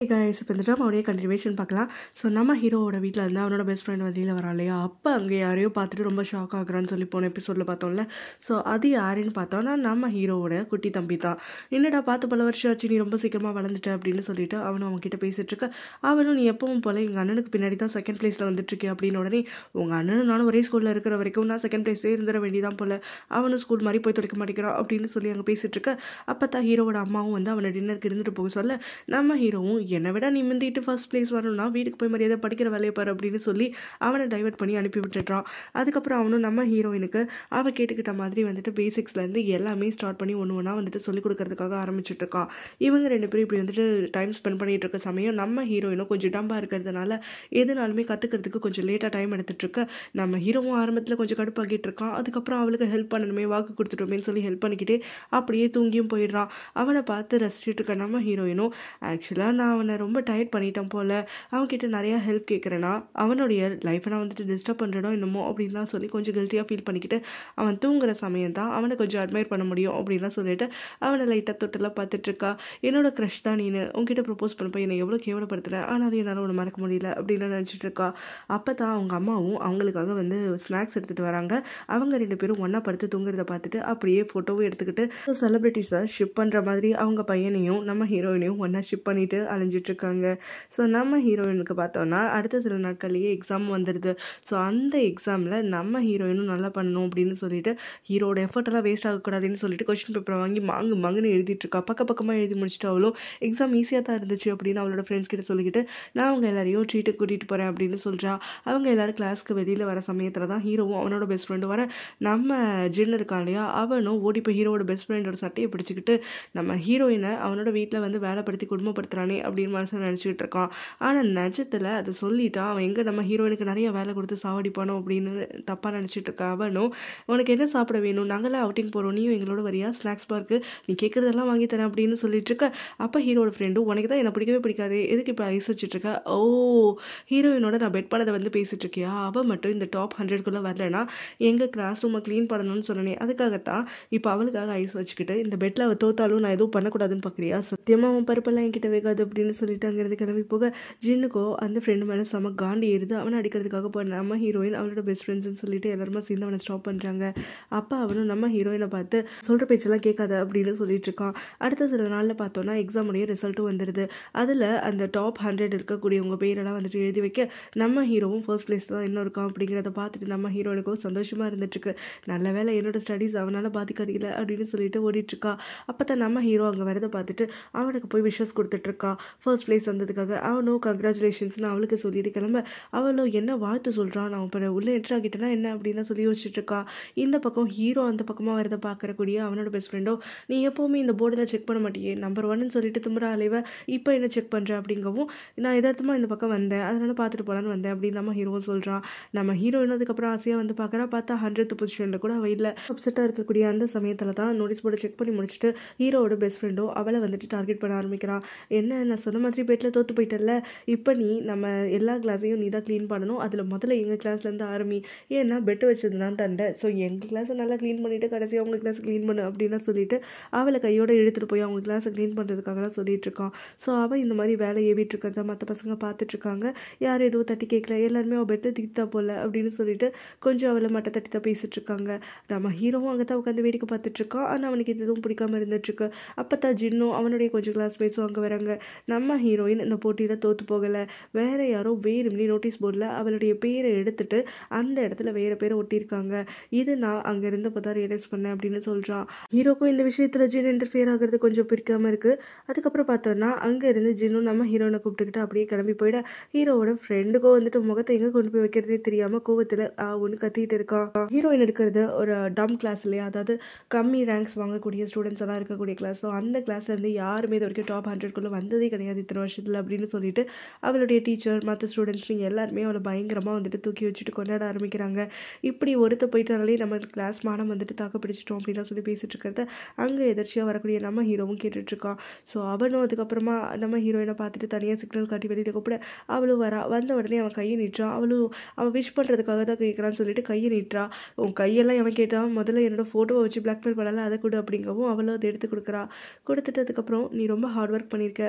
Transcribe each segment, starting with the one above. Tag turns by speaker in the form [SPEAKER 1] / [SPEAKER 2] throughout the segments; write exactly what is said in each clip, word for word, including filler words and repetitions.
[SPEAKER 1] Guys இப்போ இந்த ட்ராமாவுடைய continuation பார்க்கலாம். ஸோ நம்ம ஹீரோவோட வீட்டில் இருந்து அவனோட பெஸ்ட் ஃப்ரெண்ட் வெளியில் வரா இல்லையா, அப்போ அங்கே யாரையோ பார்த்துட்டு ரொம்ப ஷாக் ஆகுறான்னு சொல்லி போன எபிசோடில் பார்த்தோம்ல. ஸோ அது யாருன்னு பார்த்தோம்னா நம்ம ஹீரோவோட குட்டி தம்பி தான். என்னடா பார்த்து பல வருஷம் ஆச்சு, நீ ரொம்ப சீக்கிரமாக வளர்ந்துட்ட அப்படின்னு சொல்லிட்டு அவனும் அவங்ககிட்ட பேசிட்டு இருக்க. அவனும் நீ எப்பவும் போல எங்கள் அண்ணனுக்கு பின்னாடி தான் செகண்ட் பிளேஸில் வந்துட்டுருக்கே அப்படின்னு. உடனே உங்கள் அண்ணனும் நானும் ஒரே ஸ்கூலில் இருக்கிற வரைக்கும் நான் செகண்ட் பிளேஸே இருந்துட வேண்டியதான் போல, அவனும் ஸ்கூல் மாதிரி போய் தொலைக்க மாட்டேங்கிறான் அப்படின்னு சொல்லி அங்கே பேசிட்டு இருக்க. அப்போ தான் ஹீரோவோட அம்மாவும் வந்து அவனை டின்னருக்கு இருந்துட்டு போக சொல்ல, நம்ம ஹீரோவும் என்னை விட நீ முந்திட்டு ஃபர்ஸ்ட் பிளேஸ் வரணும்னா வீட்டுக்கு போய் மரியாதை படிக்கிற வேலையை பாரு அப்படின்னு சொல்லி அவனை டைவர்ட் பண்ணி அனுப்பி விட்டுடுறான். அதுக்கப்புறம் அவனும் நம்ம ஹீரோயினுக்கு அவள் கேட்டுக்கிட்ட மாதிரி வந்துட்டு பேசிக்ஸ்லேருந்து எல்லாமே ஸ்டார்ட் பண்ணி ஒன்று ஒன்றா வந்துட்டு சொல்லிக் கொடுக்கறதுக்காக ஆரம்பிச்சுட்டு இருக்கான். இவங்க ரெண்டு பேரும் இப்படி வந்துட்டு டைம் ஸ்பெண்ட் பண்ணிட்டு இருக்க சமயம் நம்ம ஹீரோயினும் கொஞ்சம் டம்பாக இருக்கிறதுனால எதுனாலுமே கற்றுக்கிறதுக்கு கொஞ்சம் லேட்டாக டைம் எடுத்துட்டு இருக்க. நம்ம ஹீரோவும் ஆரம்பத்தில் கொஞ்சம் கடுப்பாக்கிட்டு இருக்கான். அதுக்கப்புறம் அவளுக்கு ஹெல்ப் பண்ணணுமே, வாக்கு கொடுத்துட்டோமேன்னு சொல்லி ஹெல்ப் பண்ணிக்கிட்டே அப்படியே தூங்கியும் போயிடுறான். அவனை பார்த்து ரசிச்சுட்டு இருக்க நம்ம ஹீரோயினும் ஆக்சுவலாக நான் அவனை ரொம்ப டயர்ட் பண்ணிட்டேன் போல, அவன்கிட்ட நிறையா ஹெல்ப் கேட்குறேன்னா அவனுடைய லைஃப்பை நான் வந்துட்டு டிஸ்டர்ப் பண்ணுறனோ என்னமோ அப்படின்லாம் சொல்லி கொஞ்சம் கில்ட்டியாக ஃபீல் பண்ணிக்கிட்டு அவன் தூங்குற சமயம் தான் அவனை கொஞ்சம் அட்மையர் பண்ண முடியும் அப்படின்லாம் சொல்லிட்டு அவனை லைட்டாக தொட்டெல்லாம் பார்த்துட்டு இருக்கா. என்னோட க்ரஷ் தான் நீனு, உங்ககிட்ட ப்ரப்போஸ் பண்ணப்போ என்னை எவ்வளோ கேவலப்படுத்துகிறேன், ஆனாலும் என்னால் ஒன்று மறக்க முடியல அப்படின்னு நினச்சிட்டு இருக்கா. அப்போ தான் அவங்க அம்மாவும் அவங்களுக்காக வந்து ஸ்நாக்ஸ் எடுத்துகிட்டு வராங்க. அவங்க ரெண்டு பேரும் ஒன்றா படுத்து தூங்குறத பார்த்துட்டு அப்படியே ஃபோட்டோவும் எடுத்துக்கிட்டு செலிபிரிட்டிஸை ஷிப் பண்ணுற மாதிரி அவங்க பையனையும் நம்ம ஹீரோயினையும் ஒன்றா ஷிப் பண்ணிட்டு அலைஞ்சிட்டு இருக்காங்க. ஸோ நம்ம ஹீரோயினுக்கு பார்த்தோன்னா அடுத்த சில நாட்கள்லேயே எக்ஸாம் வந்துடுது. ஸோ அந்த எக்ஸாமில் நம்ம ஹீரோயினும் நல்லா பண்ணணும் அப்படின்னு சொல்லிட்டு ஹீரோட எஃபர்ட்டெல்லாம் வேஸ்ட் ஆகக்கூடாதுன்னு சொல்லிட்டு கொஸ்டின் பேப்பரை வாங்கி மாங்கு மாங்குன்னு எழுதிட்டு இருக்கா. பக்க பக்கமாக எழுதி முடிச்சுட்டு அவளும் எக்ஸாம் ஈஸியாக தான் இருந்துச்சு அப்படின்னு அவளோட ஃப்ரெண்ட்ஸ் கிட்ட சொல்லிக்கிட்டு நான் அவங்க எல்லாரையும் ட்ரீட்டு கூட்டிகிட்டு போகிறேன் அப்படின்னு சொல்கிறா. அவங்க எல்லாரும் கிளாஸ்க்கு வெளியில் வர சமயத்தில் தான் ஹீரோவும் அவனோட பெஸ்ட் ஃப்ரெண்டு வர. நம்ம ஜின்னு இருக்கான் இல்லையா, அவனும் ஓடி போய் ஹீரோவோட பெஸ்ட் ஃப்ரெண்டோட சட்டையை பிடிச்சிக்கிட்டு நம்ம ஹீரோயினை அவனோட வீட்டில் வந்து வேலைப்படுத்தி குடும்பப்படுத்துறானே அப்படின்னு மனசில் நினச்சிக்கிட்டு இருக்கான். ஆனால் நிஜத்தில் அதை சொல்லிட்டா அவன் எங்கே நம்ம ஹீரோயினுக்கு நிறைய வேலை கொடுத்து சாவடிப்பானோ அப்படின்னு தப்பாக நினச்சிட்டு இருக்கான். அவனும் உனக்கு என்ன சாப்பிட வேணும், நாங்களாம் அவுட்டிங் போகிறோம், நீயும் எங்களோட வரியா, ஸ்நாக்ஸ் பார்க்கு நீ கேட்குறதெல்லாம் வாங்கி தரேன் அப்படின்னு சொல்லிட்டு இருக்க. அப்போ ஹீரோட ஃப்ரெண்டும் உனக்கு தான் என்னை பிடிக்கவே பிடிக்காது, எதுக்கு இப்போ ஐஸ் வச்சுட்டு இருக்க, ஓ ஹீரோயினோட நான் பெட் பண்ணதை வந்து பேசிட்டு இருக்கியா, அவள் மட்டும் இந்த டாப் ஹண்ட்ரட்குள்ளே வரலன்னா எங்கள் கிளாஸ் ரூமை க்ளீன் பண்ணணும்னு சொன்னேன், அதுக்காகத்தான் இப்போ அவளுக்காக ஐஸ் வச்சுக்கிட்டு இந்த பெட்டில் அவள் தோத்தாலும் நான் எதுவும் பண்ணக்கூடாதுன்னு பார்க்குறியா, சத்தியமாக அவன் பருப்பெல்லாம் என்கிட்ட வேகாது அப்படின்னு சொல்லிட்டு அங்கேருந்து கிளம்பி போக ஜின்னுக்கோ அந்த ஃப்ரெண்டு மேலே செம காண்டி ஏறுது. அவனை அடிக்கிறதுக்காக போன நம்ம ஹீரோயின் அவளோட பெஸ்ட் ஃப்ரெண்ட்ஸ்ன்னு சொல்லிட்டு எல்லாருமே சேர்ந்து அவனை ஸ்டாப் பண்ணுறாங்க. அப்போ அவனும் நம்ம ஹீரோயினை பார்த்து சொல்கிற பேச்செல்லாம் கேட்காத அப்படின்னு சொல்லிட்டு இருக்கான். அடுத்த சில நாளில் பார்த்தோன்னா எக்ஸாமுடைய ரிசல்ட்டும் வந்துடுது. அதில் அந்த டாப் ஹண்ட்ரட் இருக்கக்கூடியவங்க பேரெல்லாம் வந்துட்டு எழுதி வைக்க நம்ம ஹீரோவும் ஃபர்ஸ்ட் பிளேஸ் தான் இன்னும் இருக்கான். அப்படிங்கிறத பார்த்துட்டு நம்ம ஹீரோயினுக்கும் சந்தோஷமாக இருந்துட்டுருக்கு. நல்ல வேலை என்னோட ஸ்டடீஸ் அவனால் பாதிக்கடிக்கல அப்படின்னு சொல்லிட்டு ஓடிட்டுருக்கா. அப்போ தான் நம்ம ஹீரோ அங்கே வரதை பார்த்துட்டு அவனுக்கு போய் விஷஸ் கொடுத்துட்ருக்கா ஃபர்ஸ்ட் பிளேஸ் வந்ததுக்காக. அவனும் கங்க்ராச்சுலேஷன்ஸ்னு அவளுக்கு சொல்லிட்டு கிளம்ப அவளும் என்ன வாழ்த்து சொல்கிறான், நான் இப்போ உள்ளே என்ட்ரு ஆகிட்டேன்னா என்ன அப்படின்னு சொல்லி யோசிச்சுட்டு இருக்கா. இந்த பக்கம் ஹீரோ அந்த பக்கமாக வரதை பார்க்கறக்கூடிய அவனோட பெஸ்ட் ஃப்ரெண்டோ நீ எப்போவுமே இந்த போர்டில் செக் பண்ண மாட்டியே, நம்பர் ஒன்னு சொல்லிட்டு தும்புற அலைவ இப்போ என்ன செக் பண்ணுறேன் அப்படிங்கவும் நான் எதார்த்தமாக இந்த பக்கம் வந்தேன், அதனால் பார்த்துட்டு போகலான்னு வந்தேன் அப்படின்னு நம்ம ஹீரோவும் சொல்கிறான். நம்ம ஹீரோயின் அதுக்கப்புறம் ஆசையாக வந்து பார்க்குறா. பார்த்தா ஹண்ட்ரட் பொசிஷனில் கூட அவள் இல்லை. அப்செட்டாக இருக்கக்கூடிய அந்த சமயத்தில் தான் நோட்டீஸ் போர்டை செக் பண்ணி முடிச்சுட்டு ஹீரோவோட பெஸ்ட் ஃப்ரெண்டோ அவளை வந்துட்டு டார்கெட் பண்ண ஆரம்பிக்கிறான். என்ன நான் சொன்ன மாதிரி பேட்டில் தோற்று போயிட்டல, இப்போ நீ நம்ம எல்லா கிளாஸையும் நீ தான் க்ளீன் பண்ணணும், அதில் முதல்ல எங்கள் கிளாஸ்லேருந்து ஆரம்பி, ஏன்னா பெட்டு வச்சது நான் தண்டை, ஸோ எங்கள் கிளாஸை நல்லா க்ளீன் பண்ணிவிட்டு கடைசியாக அவங்க கிளாஸை க்ளீன் பண்ணு அப்படின்னு சொல்லிட்டு அவளை கையோடு எடுத்துகிட்டு போய் அவங்க கிளாஸை க்ளீன் பண்ணுறதுக்காகலாம் சொல்லிட்டு இருக்கான். ஸோ அவள் இந்த மாதிரி வேலை ஏவிட்டு இருக்கிறத மற்ற பசங்க பார்த்துட்ருக்காங்க. யாரும் எதுவும் தட்டி கேட்கல, எல்லாருமே அவள் பெட்டு திட்டா போல அப்படின்னு சொல்லிட்டு கொஞ்சம் அவளை மட்டை தட்டி தான் பேசிட்டு இருக்காங்க. நம்ம ஹீரோவும் அங்கே தான் உட்காந்து வேடிக்கை பார்த்துட்டு இருக்கான். ஆனால் அவனுக்கு இது எதுவும் பிடிக்காம இருந்துட்டுருக்கு. அப்போ தான் ஜின்னும் அவனுடைய கொஞ்சம் கிளாஸ்மேட்ஸும் அங்கே வராங்க. நம்ம ஹீரோயின் இந்த போட்டியில் தோற்று போகலை, வேற யாரோ வேணும்னே நோட்டீஸ் போர்டில் அவளுடைய பேரை எடுத்துட்டு அந்த இடத்துல வேற பேரை ஒட்டியிருக்காங்க. இது நான் அங்கே இருந்தப்போ தான் ரியலைஸ் பண்ணேன் அப்படின்னு சொல்கிறான். ஹீரோக்கும் இந்த விஷயத்தில் ஜின் இன்டர்ஃபியர் ஆகிறது கொஞ்சம் பிடிக்காம இருக்குது. அதுக்கப்புறம் பார்த்தோன்னா அங்கே இருந்து ஜின்னும் நம்ம ஹீரோனை கூப்பிட்டுக்கிட்டு அப்படியே கிளம்பி போயிட ஹீரோவோட ஃப்ரெண்டுக்கோ வந்துட்டு முகத்தை எங்கே கொண்டு போய் வைக்கிறதே தெரியாமல் கோவத்தில் ஒன்று கத்திட்டு இருக்கான். ஹீரோயின் இருக்கிறது ஒரு டம் கிளாஸ் இல்லையா, அதாவது கம்மி ரேங்க்ஸ் வாங்கக்கூடிய ஸ்டூடெண்ட்ஸ் எல்லாம் இருக்கக்கூடிய கிளாஸ். ஸோ அந்த கிளாஸ்லேருந்து யாருமே இது வரைக்கும் டாப் ஹண்ட்ரட்குள்ளே வந்ததே கிடையாது இத்தனை வருஷத்தில் அப்படின்னு சொல்லிட்டு அவளுடைய டீச்சர் மற்ற ஸ்டூடெண்ட்ஸ் நீங்கள் எல்லாருமே அவளை பயங்கரமாக வந்துட்டு தூக்கி வச்சுட்டு கொண்டாட ஆரம்பிக்கிறாங்க. இப்படி ஒருத்த போயிட்டாலே நம்ம கிளாஸ் மானம் வந்துட்டு தாக்க பிடிச்சிட்டோம் அப்படின்லாம் சொல்லி பேசிட்டு இருக்கிறத அங்கே எதிர்ச்சியாக வரக்கூடிய நம்ம ஹீரோவும் கேட்டுட்ருக்கான். ஸோ அவனும் அதுக்கப்புறமா நம்ம ஹீரோயினை பார்த்துட்டு தனியாக சிக்னல் காட்டி வெளியில் கூப்பிட அவளும் வரா. வந்த உடனே அவன் கையை நீட்டுறான். அவளும் அவன் விஷ் பண்ணுறதுக்காக தான் கேட்குறான்னு சொல்லிட்டு கையை நீட்டுறா. உன் கையெல்லாம் அவன் கேட்டான், முதல்ல என்னோட ஃபோட்டோவை வச்சு பிளாக்மெயில் பண்ணல, அதை கொடு அப்படிங்கவும் அவளும் அதை எடுத்து கொடுக்குறா. கொடுத்துட்டு அதுக்கப்புறம் நீ ரொம்ப ஹார்ட் ஒர்க் பண்ணியிருக்க, உனக்காக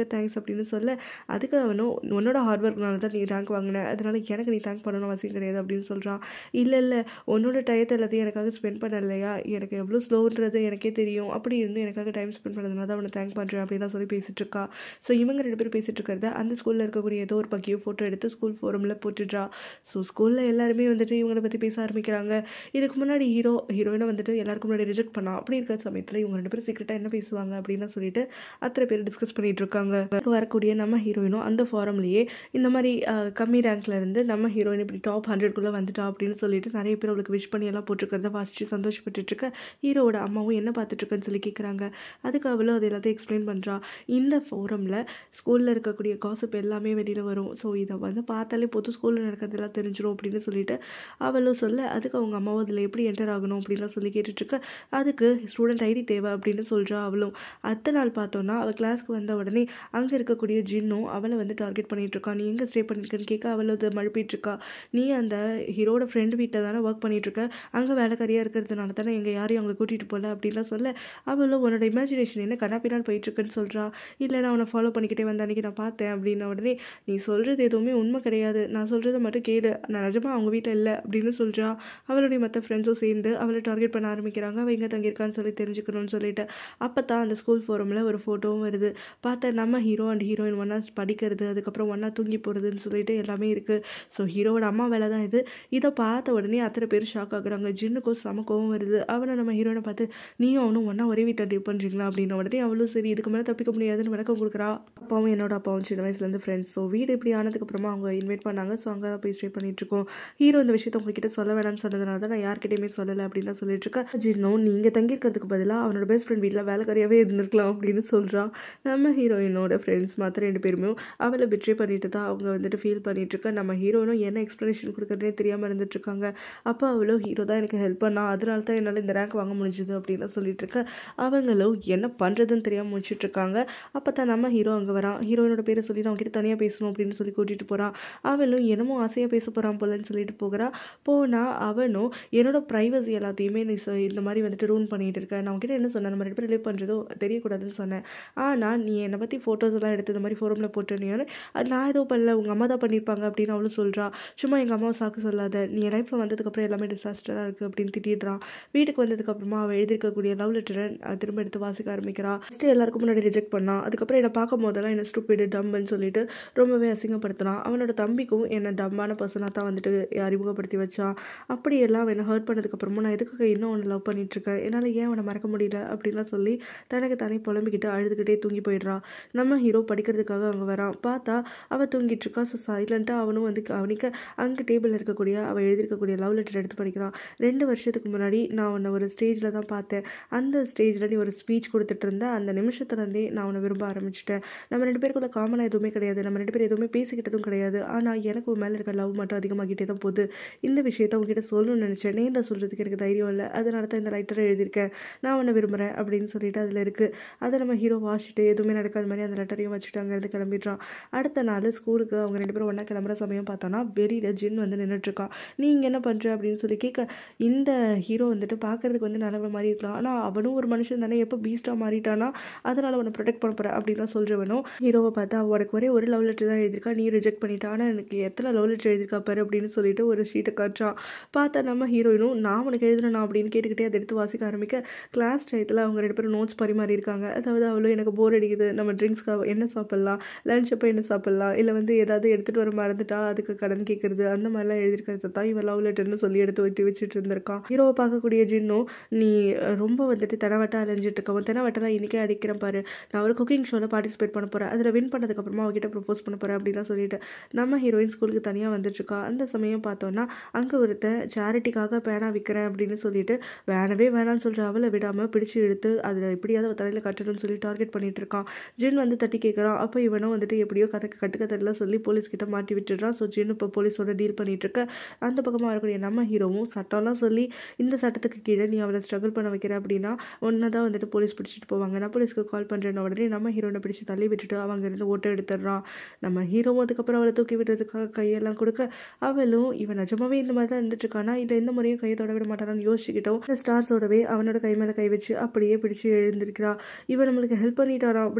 [SPEAKER 1] தேங்க்ஸ் அப்படின்னு சொல்ல, அதுக்கு அவனும் உன்னோட ஹார்ட் ஒர்க்னால தான் நீ ரேங்க் வாங்கின, அதனால எனக்கு நீ தேங்க் பண்ணணும் அவசியம் கிடையாது அப்படின்னு சொல்கிறான். இல்லை இல்லை உன்னோட டயத்தை எல்லாத்தையும் எனக்காக ஸ்பெண்ட் பண்ண இல்லையா, எனக்கு எவ்வளோ ஸ்லோன்றது எனக்கே தெரியும், அப்படி இருந்து எனக்காக டைம் ஸ்பெண்ட் பண்ணதுனால தான் அவனை தேங்க் பண்ணுறேன் அப்படின்லாம் சொல்லி பேசிகிட்டு இருக்கா. ஸோ இவங்க ரெண்டு பேரும் பேசிகிட்டு இருக்கிறத அந்த ஸ்கூலில் இருக்கக்கூடிய ஏதோ ஒரு பக்கியோ ஃபோட்டோ எடுத்து ஸ்கூல் ஃபோரமில் போட்டுடுறா. ஸோ ஸ்கூலில் எல்லாருமே வந்துட்டு இவங்களை பற்றி பேச ஆரம்பிக்கிறாங்க. இதுக்கு முன்னாடி ஹீரோ ஹீரோயினை வந்துட்டு எல்லாருக்கும் முன்னாடி ரிஜெக்ட் பண்ணா. அப்படி இருக்கிற சமயத்தில் இவங்க ரெண்டு பேரும் சீக்கிரட்டாக என்ன பேசுவாங்க அப்படின்னு சொல்லிட்டு அத்தனை பேர் டிஸ்கஸ் பண்ணிட்டு இருக்காங்க. வரக்கூடிய நம்ம ஹீரோயினும் அந்த ஃபாரம்லேயே இந்த மாதிரி கம்மி ரேங்க்ல இருந்து நம்ம ஹீரோயின் இப்படி டாப் ஹண்ட்ரட்குள்ளே வந்துட்டா அப்படின்னு சொல்லிட்டு நிறைய பேர் அவளுக்கு விஷ் பண்ணி எல்லாம் போட்டிருக்கிறத வாசிச்சு சந்தோஷப்பட்டு இருக்க ஹீரோவோட அம்மாவும் என்ன பார்த்துட்டு இருக்குன்னு சொல்லி கேட்குறாங்க. அதுக்கு அவளும் அது எல்லாத்தையும் எக்ஸ்பிளைன் பண்ணுறா. இந்த ஃபோரமில் ஸ்கூலில் இருக்கக்கூடிய காசிப் எல்லாமே வெளியில் வரும். ஸோ இதை வந்து பார்த்தாலே பொது ஸ்கூலில் நடக்கிறதெல்லாம் தெரிஞ்சிடும் அப்படின்னு சொல்லிட்டு அவளும் சொல்ல, அதுக்கு அவங்க அம்மாவும் அதில் எப்படி என்டர் ஆகணும் அப்படின்லாம் சொல்லி கேட்டுட்ருக்க, அதுக்கு ஸ்டூடெண்ட் ஐடி தேவை அப்படின்னு சொல்கிறா அவளும். அடுத்த நாள் பார்த்தோன்னா அவள் கிளாஸ்க்கு வந்த உடனே அங்கே இருக்கக்கூடிய ஜின்னும் அவளை வந்து டார்கெட் பண்ணிகிட்டு இருக்கா. நீ எங்கே ஸ்டே பண்ணியிருக்கன்னு கேட்க அவளை அதை மழுப்பிட்டுருக்கா. நீ அந்த ஹீரோட ஃப்ரெண்டு வீட்டில் தானே ஒர்க் பண்ணிகிட்ருக்க, அங்கே வேலைக்காரியாக இருக்கிறதுனால தானே எங்கள் யாரையும் அங்கே கூட்டிகிட்டு போகல அப்படின்லாம் சொல்ல, அவளும் உன்னோட இமேஜினேஷன் என்ன கண்ணாப்பினான்னு போயிட்டுருக்குன்னு சொல்கிறா. இல்லை நான் அவனை ஃபாலோ பண்ணிக்கிட்டே வந்த அன்றைக்கி நான் பார்த்தேன் அப்படின்ன உடனே, நீ சொல்கிறது எதுவுமே உண்மை கிடையாது, நான் சொல்கிறத மட்டும் கேளு, நான் நிஜமாக அவங்க வீட்டில் இல்லை அப்படின்னு சொல்கிறா. அவளுடைய மற்ற ஃப்ரெண்ட்ஸும் சேர்ந்து அவளை டார்கெட் பண்ண ஆரம்பிக்கிறாங்க. அவள் எங்கே தங்கியிருக்கான்னு சொல்லி தெரிஞ்சுக்கணும்னு சொல்லிட்டு. அப்போ தான் அந்த ஸ்கூல் ஃபோரமில் ஒரு ஃபோட்டோவும் வருது. பார்த்தா நம்ம ஹீரோ அண்ட் ஹீரோயின் ஒன்றா படிக்கிறது, அதுக்கப்புறம் ஒன்றா தூங்கி போகிறதுன்னு சொல்லிட்டு எல்லாமே இருக்குது. ஸோ ஹீரோவோட அம்மா வேலை தான் இது. இதை பார்த்த உடனே அத்தனை பேர் ஷாக் ஆகுறாங்க. ஜின்னுக்கும் செம கோவம் வருது. அவனை நம்ம ஹீரோனை பார்த்து, நீயும் அவனும் ஒன்றா ஒரே வீட்டில் டீல் பண்ணுறீங்களா அப்படின்ன உடனே அவளும் சரி இதுக்கு மேலே தப்பிக்க முடியாதுன்னு விளக்கம் கொடுக்குறா. அப்பாவும் என்னோட அப்பாவும் சின்ன வயசுலேருந்து ஃப்ரெண்ட்ஸ். ஸோ வீடு இப்படி ஆனதுக்கப்புறமா அவங்க இன்வைட் பண்ணாங்க. ஸோ அங்கே தான் போய் ஸ்டே பண்ணிகிட்ருக்கோம். ஹீரோ இந்த விஷயத்தை உங்ககிட்ட சொல்ல வேணாம்னு சொன்னதுனால தான் நான் யார்கிட்டையுமே சொல்லலை அப்படின்லாம் சொல்லிட்டு இருக்கேன். ஜின்னும் நீங்கள் தங்கியிருக்கிறதுக்கு பதிலாக அவனோட பெஸ்ட் ஃப்ரெண்ட் வீட்டில் வேலைக்காரியாகவே இருந்திருக்கலாம் அப்படின்னு சொல்கிறான். நம்ம ஹீரோயினோட ஃப்ரெண்ட்ஸ் மற்ற ரெண்டு பேருமே அவளை பிட்ரே பண்ணிட்டு தான் அவங்க வந்துட்டு ஃபீல் பண்ணிட்டு இருக்கா. நம்ம ஹீரோயினும் என்ன எக்ஸ்ப்ளனேஷன் கொடுக்குறதே தெரியாமல் இருந்துட்டு இருக்காங்க. அப்போ அவளும் ஹீரோ தான் எனக்கு ஹெல்ப் பண்ணா, அதனால தான் என்னால் இந்த ரேங்க் வாங்க முடிஞ்சுது அப்படின்னு சொல்லிட்டு இருக்க. அவங்களும் என்ன பண்ணுறதுன்னு தெரியாமல் முடிச்சுட்டு இருக்காங்க. அப்போ தான் நம்ம ஹீரோ அங்கே வரான். ஹீரோயினோட பேரை சொல்லி நான் அவங்ககிட்ட தனியாக பேசணும் அப்படின்னு சொல்லி கூட்டிகிட்டு போகிறான். அவளும் என்னமோ ஆசையாக பேச போகிறான் போலன்னு சொல்லிட்டு போகிறா. போனால் அவனும் என்னோட ப்ரைவசி எல்லாத்தையுமே நீ இந்த மாதிரி வந்துட்டு ரூன் பண்ணிகிட்டு இருக்கேன், நான் அவங்ககிட்ட என்ன சொன்னேன், நம்ம ரெண்டு பேர் ரிலேட் பண்ணுறதோ தெரியக்கூடாதுன்னு சொன்னேன், ஆனால் நீ என்னை பற்றி ஃபோட்டோஸ் எல்லாம் எடுத்து இந்த மாதிரி ஃபோரமில் போட்டேன்னு அது நான் ஏதோ பண்ணல, உங்கள் அம்மா தான் பண்ணியிருப்பாங்க அப்படின்னு அவளும் சொல்கிறா. சும்மா எங்கள் அம்மாவை சாக்கு சொல்லாத, நீ என் லைஃப்பில் வந்ததுக்கப்புறம் எல்லாமே டிசாஸ்டராக இருக்குது அப்படின்னு திட்டிடுறான். வீட்டுக்கு வந்ததுக்கப்புறமா அவள் எழுதியிருக்கக்கூடிய லவ் லெட்டரை திரும்ப எடுத்து வாசிக்க ஆரம்பிக்கிறா. ஃபஸ்ட்டு எல்லாருக்கும் முன்னாடி ரிஜெக்ட் பண்ணான். அதுக்கப்புறம் என்னை பார்க்கும் போதெல்லாம் என்ன ஸ்டூபிட் டம்ப்னு சொல்லிட்டு ரொம்பவே அசிங்கப்படுத்தினான். அவனோட தம்பிக்கும் என்னை டம்பான பர்சனாக தான் வந்துட்டு அறிமுகப்படுத்தி வச்சான். அப்படி எல்லாம் என்னை ஹர்ட் பண்ணதுக்கப்புறமா நான் எதுக்காக இன்னும் அவனை லவ் பண்ணிகிட்ருக்கேன், என்னால் ஏன் அவனை மறக்க முடியல அப்படின்லாம் சொல்லி தனக்கு தானே புலம்பிக்கிட்டு அழுதுகிட்டே தூங்கி போயிடுறா. நம்ம ஹீரோ படிக்கிறதுக்காக அங்கே வரான். பார்த்தா அவள் தூங்கிட்டு இருக்கா. ஸோ சைலண்ட்டாக அவனும் வந்து அவனுக்கு அங்கே டேபிளில் இருக்கக்கூடிய அவள் எழுதியிருக்கக்கூடிய லவ் லெட்டர் எடுத்து படிக்கிறான். ரெண்டு வருஷத்துக்கு முன்னாடி நான் உன்னை ஒரு ஸ்டேஜில் தான் பார்த்தேன், அந்த ஸ்டேஜில் நீ ஒரு ஸ்பீச் கொடுத்துட்டு இருந்த அந்த நிமிஷத்துலேருந்தே நான் உன்னை விரும்ப ஆரம்பிச்சிட்டேன். நம்ம ரெண்டு பேருக்குள்ள காமனாக எதுவுமே கிடையாது, நம்ம ரெண்டு பேரும் எதுவுமே பேசிக்கிட்டதும் கிடையாது, ஆனால் எனக்கு உன் மேலே இருக்க லவ் மட்டும் அதிகமாகிட்டே தான் போகுது. இந்த விஷயத்த உங்ககிட்ட சொல்லணும்னு நினச்சேன், நேரில் சொல்கிறதுக்கு எனக்கு தைரியம் இல்லை, அதனால தான் இந்த லெட்டரை எழுதியிருக்கேன், நான் உன்னை விரும்புகிறேன் அப்படின்னு சொல்லிட்டு அதில் இருக்குது. அதை நம்ம ஹீரோ வாசிட்டு எதுவுமே நடக்காத மாதிரி அந்த லெட்டரையும் வச்சுட்டு அங்கேருந்து கிளம்பிடுறான். அடுத்த நாள் ஸ்கூலுக்கு அவங்க ரெண்டு பேரும் ஒன்றா கிளம்புற சமயம் பார்த்தோன்னா வெளியில் ஜின் வந்து நின்றுட்டுருக்கான். நீ இங்கே என்ன பண்ணுற அப்படின்னு சொல்லி கேட்க, இந்த ஹீரோ வந்துட்டு பார்க்குறதுக்கு வந்து நல்ல மாதிரி இருக்கலாம், ஆனால் அவனும் ஒரு மனுஷன் தானே, எப்போ பீஸ்டாக மாறிட்டானா, அதனால் அவனை ப்ரொடெக்ட் பண்ண போகிறேன் அப்படின்லாம் சொல்கிறவனும் ஹீரோவை பார்த்தா உனக்கு ஒரே ஒரு லவ் லெட்டர் தான் எழுதியிருக்கா, நீ ரிஜெக்ட் பண்ணிட்டா, ஆனால் எனக்கு எத்தனை லவ் லெட்டர் எழுதியிருக்கா பாரு அப்படின்னு சொல்லிட்டு ஒரு ஷீட்டை காட்டுறான். பார்த்தா நம்ம ஹீரோயினும் நான் உனக்கு எழுதுனா அப்படின்னு கேட்டுக்கிட்டே அதை எடுத்து வாசிக்க ஆரம்பிக்க, கிளாஸ் டயத்தில் அவங்க ரெண்டு பேரும் நோட்ஸ் பரிமாறி இருக்காங்க. அதாவது அவளும் எனக்கு போர் அடிக்குது, நம்ம ட்ரிங்க்ஸ்க்காக என்ன சாப்பிட்லாம், லஞ்ச் அப்போ என்ன சாப்பிட்லாம், இல்லை வந்து ஏதாவது எடுத்துகிட்டு வர மறந்துட்டா அதுக்கு கடன் கேட்குறது, அந்த மாதிரிலாம் எழுதியிருக்கிறத தான் இவன் லவ் லெட்டர்னு சொல்லி எடுத்து ஊற்றி வச்சுட்டு இருந்திருக்கான். ஹீரோவை பார்க்கக்கூடிய ஜின்னும் நீ ரொம்ப வந்துட்டு தெனவட்டா அலைஞ்சிட்டு இருக்கவன், தெனவட்டெல்லாம் இன்றைக்கே அடிக்கிறேன் பாரு, நான் ஒரு குக்கிங் ஷோவில் பார்ட்டிசிபேட் பண்ண போகிறேன், அதில் வின் பண்ணதுக்கப்புறமா அவகிட்ட ப்ரப்போஸ் பண்ண போகிறேன் அப்படின்லாம் சொல்லிட்டு நம்ம ஹீரோயின் ஸ்கூலுக்கு தனியாக வந்துட்டுருக்கா. அந்த சமயம் பார்த்தோன்னா அங்கே ஒருத்தன் சேரிட்டிக்காக பேனா விற்கிறேன் அப்படின்னு சொல்லிட்டு வேணவே வேணான்னு சொல்கிற அவளை விடாமல் பிடிச்சி இழுத்து அதில் எப்படியாவது அவள் தலையில் கட்டணும்னு சொல்லி டார்கெட் பண்ணிட்டு இருக்கான். ஜின் வந்து தட்டி கேட்குறான். அப்போ இவனும் வந்துட்டு எப்படியோ கதை கட்டுக்கதெல்லாம் சொல்லி போலீஸ்கிட்ட மாட்டி விட்டுடுறான். ஸோ ஜின் இப்போ போலீஸோட டீல் பண்ணிட்டு இருக்க. அந்த பக்கமாக வரக்கூடிய நம்ம ஹீரோவும் சட்டம்லாம் சொல்லி இந்த சட்டத்துக்கு கீழே நீ அவளை ஸ்ட்ரகிள் பண்ண வைக்கிற அப்படின்னா ஒன்று தான் வந்துட்டு போலீஸ் பிடிச்சிட்டு போவாங்க, நான் போலீஸ்க்கு கால் பண்ணுறேன் உடனே நம்ம ஹீரோனை பிடிச்சி தள்ளி விட்டுட்டு அவங்க இருந்து ஓட்ட எடுத்துடுறான். நம்ம ஹீரோவும் அதுக்கப்புறம் அவளை தூக்கி விடுறதுக்காக கையெல்லாம் கொடுக்க அவளும் இவன் நிஜமாவே இந்த மாதிரி தான் இருந்துட்டு இருக்கானா, இல்லை இந்த முறையும் கையை தொட விட மாட்டானான்னு யோசிச்சுக்கிட்டோம். இந்த ஸ்டார்ஸோடவே அவனோட கை மேலே கை வச்சு அப்படியே பிடிச்சி எழுந்திருக்கிறா. இவன் நம்மளுக்கு ஹெல்ப் பண்ணிட்டாரா அப்படிங்கிற ஷாக்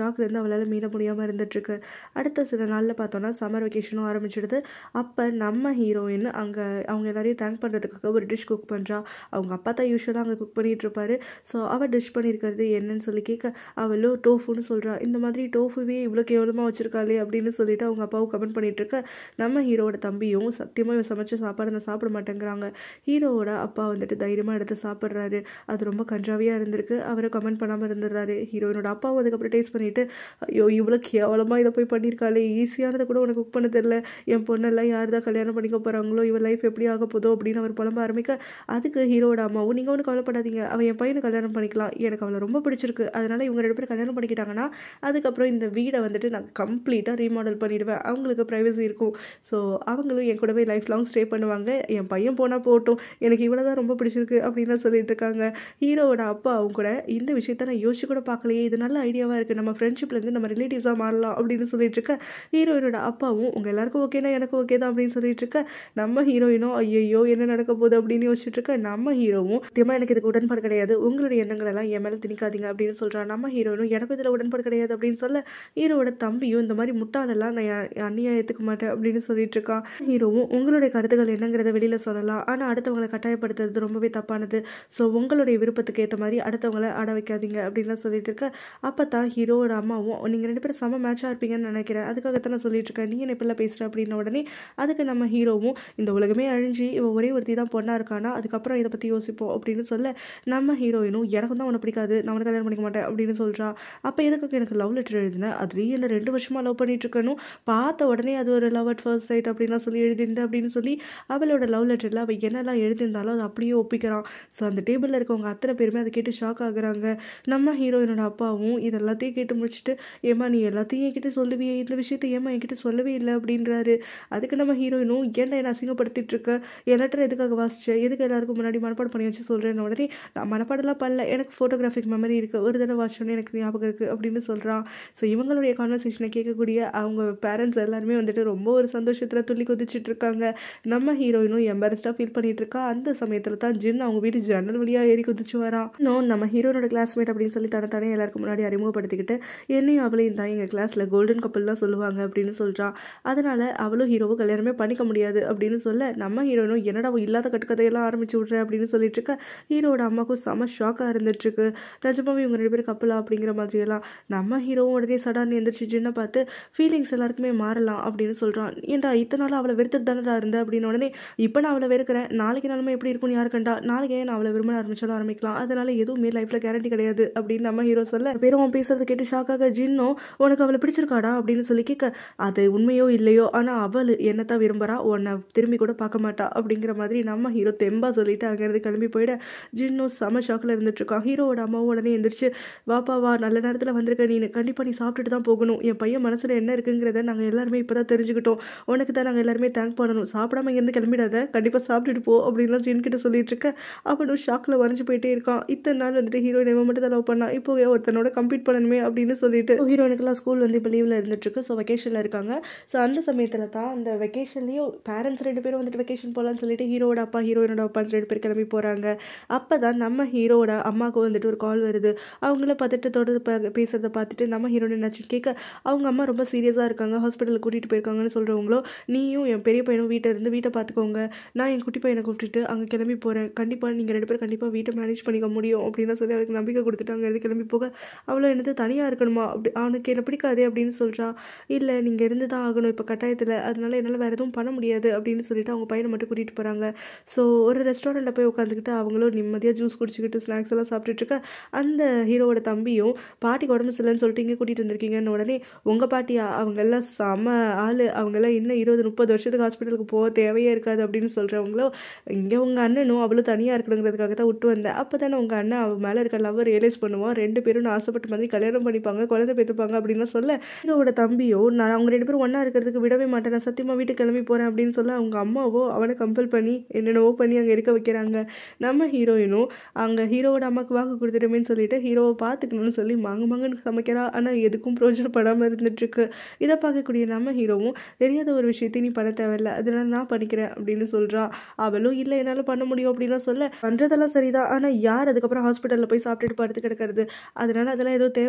[SPEAKER 1] ஷாக்லேருந்து அவளால் மீள முடியாமல் இருந்துகிட்ருக்கு. அடுத்த சில நாளில் பார்த்தோன்னா சம்மர் வெக்கேஷனும் ஆரம்பிச்சிடுது. அப்போ நம்ம ஹீரோயின் அங்கே அவங்க எல்லாரையும் தேங்க் பண்ணுறதுக்காக ஒரு டிஷ் குக் பண்ணுறா. அவங்க அப்பா தான் யூஸ்வலாக அங்கே குக் பண்ணிகிட்டு இருப்பாரு. ஸோ அவள் டிஷ் பண்ணியிருக்கிறது என்னன்னு சொல்லி கேட்க அவளோ டோஃபுன்னு சொல்கிறா. இந்த மாதிரி டோஃபுவே இவ்வளோ கேவலமாக வச்சுருக்காளே அப்படின்னு சொல்லிட்டு அவங்க அப்பாவும் கமெண்ட் பண்ணிகிட்டு இருக்க நம்ம ஹீரோவோட தம்பியும் சத்தியமாக சமைச்ச சாப்பாடு நான் சாப்பிட மாட்டேங்கிறாங்க. ஹீரோவோட அப்பா வந்துட்டு தைரியமாக எடுத்து சாப்பிட்றாரு. அது ரொம்ப கன்றாவியாக இருந்திருக்கு. அவரை கமெண்ட் பண்ணாமல் இருந்துடுறாரு. ஹீரோயினோட அப்பாவும் அதுக்கப்புறம் டேஸ்ட் பண்ணிவிட்டு ஐயோ இவ்வளோ கேவலமாக இதை போய் பண்ணியிருக்காளே, ஈஸியானதை கூட உனக்கு குக் பண்ண தெரில, என் பொண்ணெல்லாம் யார் தான் கல்யாணம் பண்ணிக்க போகிறாங்களோ, இவன் லைஃப் எப்படி ஆக போதோ அப்படின்னு அவர் புலம்ப ஆரம்பிக்க அதுக்கு ஹீரோட அம்மாவும் நீங்கள் ஒன்றும் கவலைப்படாதீங்க, அவன் என் பையனை கல்யாணம் பண்ணிக்கலாம், எனக்கு அவளை ரொம்ப பிடிச்சிருக்கு, அதனால் இவங்க ரெண்டு பேரும் கல்யாணம் பண்ணிக்கிட்டாங்கன்னா அதுக்கப்புறம் இந்த வீடை வந்துட்டு நான் கம்ப்ளீட்டாக ரீமாடல் பண்ணிவிடுவேன், அவங்களுக்கு ப்ரைவசி இருக்கும், ஸோ அவங்களும் என் கூடவே லைஃப் லாங் ஸ்டே பண்ணுவாங்க, என் பையன் போனால் போகட்டும், எனக்கு இவ்வளோ தான் ரொம்ப பிடிச்சிருக்கு அப்படின்னு சொல்லிட்டு இருக்காங்க. ஹீரோவோட அப்பா அவங்க கூட இந்த விஷயத்த நான் யோசிச்சு கூட பார்க்கலையே, இது நல்ல ஐடியாவாக இருக்குது, நம்ம ஃப்ரெண்ட்ஷிப்லேருந்து நம்ம ரிலேட்டிவ்ஸாக மாறலாம் அப்படின்னு சொல்லிட்டு இருக்க ஹீரோயினோட அப்பாவும் உங்கள் எல்லாருக்கும் ஓகேனா எனக்கு ஓகே தான் அப்படின்னு சொல்லிட்டு இருக்க நம்ம ஹீரோயினும் ஐயோ என்ன நடக்க போகுது அப்படின்னு யோசிச்சுட்டு இருக்க நம்ம ஹீரோவும் சத்தியமாக எனக்கு இதுக்கு உடன்பாடு கிடையாது, உங்களுடைய எண்ணங்கள் எல்லாம் என் மேலே திணிக்காதீங்க அப்படின்னு சொல்கிறான். நம்ம ஹீரோயினும் எனக்கு இதில் உடன்பாடு கிடையாது அப்படின்னு சொல்ல ஹீரோவோட தம்பியும் இந்த மாதிரி முட்டாளெல்லாம் நான் அண்ணியாக ஏற்றுக்க மாட்டேன் அப்படின்னு சொல்லிட்டு இருக்கான். ஹீரோவும் உங்களுடைய கருத்துக்கள் என்னங்கிறத வெளியில் சொல்லலாம், ஆனால் அடுத்தவங்களை கட்டாயப்படுத்துறது ரொம்பவே தப்பானது, ஸோ உங்களுடைய விருப்பத்துக்கு ஏற்ற மாதிரி அடுத்தவங்களை ஆட வைக்காதீங்க அப்படின்லாம் சொல்லிட்டு இருக்க அப்போ தான் ஹீரோவோட அம்மாவும் நீங்கள் ரெண்டு பேரும் செம மேட்சாக இருப்பீங்கன்னு நினைக்கிறேன், அதுக்காகத்தான் நான் சொல்லிட்டு இருக்கேன், நீ என்ன இப்பெல்லாம் பேசுகிற அப்படின்ன உடனே அதுக்கு நம்ம ஹீரோவும் இந்த உலகமே அழிஞ்சு இவன் ஒரே ஒருத்தி தான் பொண்ணாக இருக்கானா, அதுக்கப்புறம் இதை பற்றி யோசிப்போம் அப்படின்னு சொல்ல நம்ம ஹீரோயினும் எனக்கும் தான் உனக்கு பிடிக்காது, நான் உனக்கு கல்யாணம் பண்ணிக்க மாட்டேன் அப்படின்னு சொல்கிறா. அப்போ எதுக்காக எனக்கு லவ் லெட்டர் எழுதினேன், அதுலேயும் இந்த ரெண்டு வருஷமாக லவ் பண்ணிட்டு இருக்கணும், பார்த்த உடனே அது ஒரு லவ் அட் ஃபர்ஸ்ட் சைட் அப்படின்லாம் சொல்லி எழுதியிருந்தேன் அப்படின்னு சொல்லி அவளோட லவ் லெட்டரில் அவள் என்னெல்லாம் எழுதியிருந்தாலும் அது அப்படியே ஒப்பிக்கிறான். ஸோ அந்த டேபிளில் இருக்கவங்க அத்தனை பேருமே அதை கேட்டு ஷாக் ஆகுறாங்க. நம்ம ஹீரோயினோட அப்பாவும் இது எல்லாத்தையும் கேட்டு முடிச்சுட்டு ஏமா நீ எல்லாத்தையும் என்கிட்ட சொல்லுவியே, இந்த விஷயத்த ஏமா என்கிட்ட சொல்லவே இல்லை அப்படின்றாரு. அதுக்கு நம்ம ஹீரோயினும் ஏன்டா என்ன அசிங்கப்படுத்திட்டு இருக்க, என் லெட்டர் எதுக்காக வாசிச்சேன், எதுக்கு எல்லாருக்கும் முன்னாடி மனப்பாடம் பண்ணி வச்சு சொல்கிறேன் உடனே நான் மனப்பாடலாம் பண்ணல, எனக்கு ஃபோட்டோகிராஃபிக் மெமரி இருக்குது, ஒரு தடவை வாசிச்சோன்னே எனக்கு ஞாபகம் இருக்குது அப்படின்னு சொல்கிறான். ஸோ இவங்களுடைய கான்வர்சேஷனை கேட்கக்கூடிய அவங்க பேரண்ட்ஸ் எல்லாருமே வந்துட்டு ரொம்ப ஒரு சந்தோஷத்தில் துள்ளி குதிச்சுட்டு இருக்காங்க. நம்ம ஹீரோயினும் எம்பாரஸ்டாக ஃபீல் பண்ணிட்டு இருக்கா. அந்த சமயத்தில் தான் ஜின் அவங்க வீட்டு ஜன்னல் வழியாக ஏறி குதிச்சு வரான். இன்னும் நம்ம ஹீரோனோட கிளாஸ்மேட் அப்படின்னு சொல்லி தன தானே எல்லாருக்கும் முன்னாடி அறிமுகப்படுத்திக்கிட்டு என்னையும் அவளையும் தான் எங்கள் கிளாஸில் கோல்டன் கப்பல்லாம் சொல்லுவாங்க அப்படின்னு சொல்கிறான். அதனால் அவளும் ஹீரோவும் கல்யாணமே பண்ணிக்க முடியாது அப்படின்னு சொல்ல நம்ம ஹீரோயினும் என்னடா இல்லாத கட்டுக்கதையெல்லாம் ஆரம்பிச்சு விட்றேன் அப்படின்னு சொல்லிட்டு இருக்க ஹீரோட அம்மாவுக்கும் செம ஷாக்காக இருந்துட்டுருக்கு. நிஜமாவே இவங்க ரெண்டு பேரும் கப்பலா அப்படிங்கிற மாதிரியெல்லாம் நம்ம ஹீரோவும் உடனே சடான்னு எந்திரிச்சு ஜின்னை பார்த்து ஃபீலிங்ஸ் எல்லாருக்குமே மாறலாம் அப்படின்னு சொல்கிறான். ஏன்டா இத்தனை நாள் அவளை வெறுத்துட்டு தானடா இருந்தேன் அப்படின்னு உடனே இப்போ நான் அவளை வெறுக்கிறேன், நாளைக்கு நாளுமே எப்படி இருக்கும்னு யாரு கண்டா, நாளைக்கு ஏன் நான் அவளை விரும்ப ஆரம்பிச்சாலும் ஆரம்பிக்கலாம், அதனால எதுவுமே லைஃப்பில் கேரண்டி கிடையாது அப்படின்னு நம்ம ஹீரோ சொல்ல பேரும் அவன் பேசுறதை கேட்டு ஷாக்காக ஜின்னும் உனக்கு அவளை பிடிச்சிருக்காடா அப்படின்னு சொல்லி கேட்க அது உண்மையோ இல்லையோ ஆனால் அவள் என்னத்தான் விரும்புகிறா, உன்னை திரும்பி கூட பார்க்க மாட்டா அப்படிங்கிற மாதிரி நம்ம ஹீரோ தெம்பா சொல்லிட்டு அங்கேருந்து கிளம்பி போயிட ஜின்னும் செம ஷாக்கில் இருந்துட்டு இருக்கான். ஹீரோவோட அம்மாவும் உடனே எந்திரிச்சு வாப்பா வா, நல்ல நேரத்தில் வந்திருக்க, நீ கண்டிப்பாக நீ சாப்பிட்டுட்டு தான் போகணும், என் பையன் மனசில் என்ன இருக்குங்கிறத நாங்கள் எல்லாருமே இப்போ தான் தெரிஞ்சுக்கிட்டோம், உனக்கு தான் நாங்கள் எல்லாருமே தேங்க் பண்ணணும், சாப்பிடாம இங்கேருந்து கிளம்பிடாத, கண்டிப்பாக சாப்பிட்டுட்டு போ அப்படின்லாம் ஜின் கிட்ட சொல்லிட்டு இருக்க அவனும் ஷாக்கில் வரைஞ்சு போயிட்டே இருக்கான். இத்தனை நாள் வந்துட்டு ஹீரோயின் இவன் மட்டும் தான் லவ் பண்ணா, இப்போ ஒருத்தனோட கம்ப்ளீட் பண்ணணுமே அப்படின்னு சொல்லிட்டு ஹீரோயினுக்குலாம் ஸ்கூல் வந்து இப்போ லீவில் இருந்துட்டுருக்கு. ஸோ வெக்கேஷனில் இருக்காங்க. ஸோ அந்த சமயத்தில் தான் அந்த வெக்கேஷன்லேயும் பேரண்ட்ஸ் ரெண்டு பேரும் வந்துட்டு வெக்கேஷன் போகலான்னு சொல்லிட்டு ஹீரோட அப்பா ஹீரோயினோட அப்பான்னு ரெண்டு பேர் கிளம்பி போகிறாங்க. அப்போ தான் நம்ம ஹீரோட அம்மாவுக்கு வந்துட்டு ஒரு கால் வருது. அவங்கள பதட்டத்தோடு பேசுறதை பார்த்துட்டு நம்ம ஹீரோயின் என்னாச்சு கேட்க அவங்க அம்மா ரொம்ப சீரியஸாக இருக்காங்க, ஹாஸ்பிட்டலுக்கு கூட்டிகிட்டு போயிருக்காங்கன்னு சொல்கிறவங்களோ நீயும் என் பெரிய பையனும் வீட்டை இருந்து வீட்டை பார்த்துக்கோங்க, நான் என் குட்டி பையனை கூப்பிட்டுட்டு அங்கே கிளம்பி போகிறேன், கண்டிப்பாக நீங்கள் ரெண்டு பேரும் கண்டிப்பாக வீட்டை மேனேஜ் பண்ணிக்க முடியும் அப்படின்னு சொல்லி அவளுக்கு நம்பிக்கை கொடுத்துட்டு அங்கேருந்து கிளம்பி போக அவ்வளோ என்னது தனியாக இருக்கணுமா, அப்படி அவனுக்கு என்ன பிடிக்காதே அப்படின்னு சொல்கிறா. இல்லை நீங்கள் இருந்து தான் ஆகணும் இப்போ கட்டாயத்தில், அதனால என்னால் வேறு எதுவும் பண்ண முடியாது அப்படின்னு சொல்லிட்டு அவங்க பையனை மட்டும் கூட்டிகிட்டு போகிறாங்க. ஸோ ஒரு ரெஸ்டாரண்ட்டில் போய் உட்காந்துக்கிட்டு அவங்களும் நிம்மதியாக ஜூஸ் குடிச்சிக்கிட்டு ஸ்நாக்ஸ் எல்லாம் சாப்பிட்டுட்டு இருக்க அந்த ஹீரோவோட தம்பியும் பாட்டிக்கு உடம்பு சரியில்லைன்னு சொல்லிட்டு இங்கே கூட்டிகிட்டு வந்திருக்கீங்கன்னு உடனே உங்கள் பாட்டியா, அவங்கெல்லாம் செம ஆள், அவங்கெல்லாம் இன்னும் இருபது முப்பது வருஷத்துக்கு ஹாஸ்பிட்டலுக்கு போக தேவையே இருக்காது அப்படின்னு சொல்கிறவங்களோ இங்கே உங்கள் அண்ணனும் அவ்வளோ தனியாக இருக்கணுங்கிறதுக்காக தான் விட்டு வந்தேன், அப்போ தானே உங்கள் அண்ணன் அவன் மேலே இருக்க லவ்வை ரியலைஸ் பண்ணுவான், ரெண்டு பேரும் நான் ஆசைப்பட்ட மாதிரி கல்யாணம் பண்ணிப்பாங்க, குழந்தை பேத்துப்பாங்க அப்படின்னு சொல்ல ஹீரோவோட தம்பியோ நான் அவங்க ரெண்டு பேரும் ஒன்றா இருக்கிறதுக்கு விடவே மாட்டேன், நான் சத்தியமாக வீட்டுக்கு கிளம்பி போகிறேன் அப்படின்னு சொல்ல அவங்க அம்மாவோ அவனை கம்பல் பண்ணி என்னென்னவோ பண்ணி அங்கே இருக்க வைக்கிறாங்க. நம்ம ஹீரோயினும் அங்கே ஹீரோவோட அம்மாவுக்கு வாக்கு கொடுத்துட்டோமேன்னு சொல்லிட்டு ஹீரோவை பார்த்துக்கணும்னு சொல்லி மாங்க மாங்கன்னு சமைக்கிறா. ஆனால் எதுக்கும் பிரோஜனப்படாமல் இருந்துட்டுருக்கு. இதை பார்க்கக்கூடிய நம்ம ஹீரோவும் தெரியாத ஒரு விஷயத்தையும் நீ பண்ண தேவையில்லை, அதனால நான் பண்ணிக்கிறேன் அப்படின்னு சொல்கிறா. அவளும் இல்லை என்னால் பண்ண முடியும் அப்படின்லாம் சொல்ல பண்ணுறதெல்லாம் சரிதான், ஆனால் யார் அதுக்கப்புறம் ஹாஸ்பிட்டலில் போய் சாப்பிட்டுட்டு படுத்து கிடக்கிறது, அதனால அதெல்லாம் ஏதோ தேவையில்லை, நீ எனக்கு